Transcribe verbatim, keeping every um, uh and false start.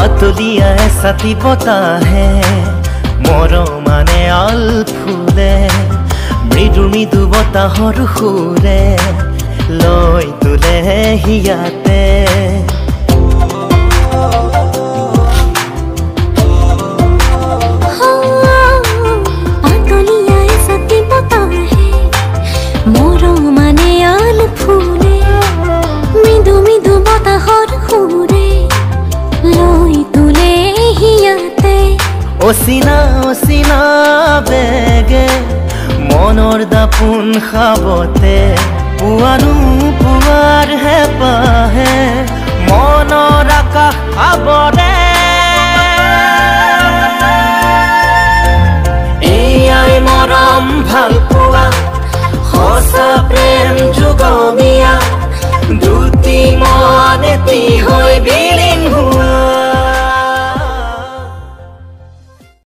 পাতলীয়া এচাতি বতাহে মৰমানে আল ফুলে মৃদু মৃদু বতাহৰ সুৰে লৈ তোলে হিয়াতে অচিনা অচিনা বেগে মনৰ দাপোন খাবতে পুৱানো পুৱাৰ হেঁপাহে মনৰ আকাশ আৱৰে এয়াই মৰম ভাল পোৱা সঁচা প্ৰেম যুগমীয়া